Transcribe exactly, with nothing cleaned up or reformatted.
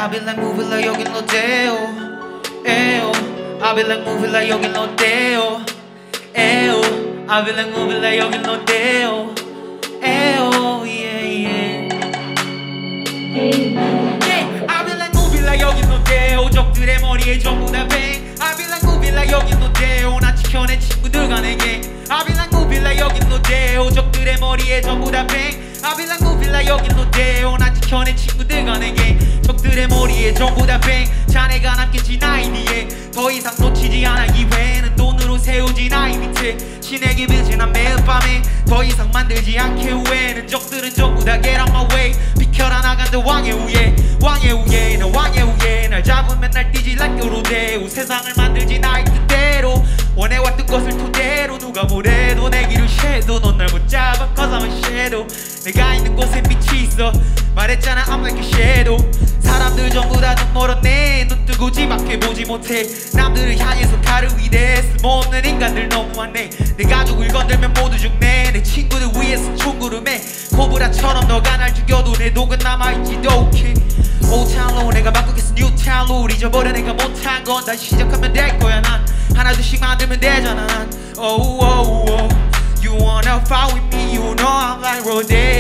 I be like moving like 여긴 Rodeo 에요 I be like moving like 여긴 Rodeo 에요 I be like moving like 여긴 Rodeo 에요 yeah yeah yeah I be like moving like 여긴 Rodeo 적들의 머리에 전부 다 bang I be like moving like 여긴 Rodeo 나 지켜낸 친구들과 내게 I be like moving like 여긴 Rodeo 적들의 머리에 전부 다 bang I be like moving like 여긴 Rodeo 나 지켜낸 친구들과 내게 적들의 머리에 전부 다 bang 자네가 남겠지 나의 뒤에 더 이상 놓치지 않아 기회는 돈으로 세우지 나의 밑에 신에게 빌지 난 매일 밤에 더 이상 만들지 않게 후회는 적들은 전부 다 get on my way 비켜라 나간다 왕의 후예 왕의 후예 나 왕의 후예 날 잡으면 날 뛰지 like a rodeo 세상을 만들지 나의 뜻대로 원해왔던 것을 토대로 누가 뭐래도 내 길을 shadow 넌 날 못 잡아 cause I'm a shadow 내가 있는 곳에 빛이 있어 말했잖아 I'm like a shadow 사람들 전부 다 눈 멀었네 눈 뜨고 집 앞에 보지 못해 남들을 향해서 칼을 위대 쓸모없는 인간들 너무 많네 내 가족을 건들면 모두 죽네 내 친구들 위해서 총구름해 코브라처럼 너가 날 죽여도 내 독은 남아있지도 okay Old Town Road 내가 바꾸겠어 New Town Road 잊어버려 내가 못한 건 다시 시작하면 될 거야 난 하나둘씩 만들면 되잖아 난 oh, oh, oh. You wanna fight with me you know I'm like Rodeo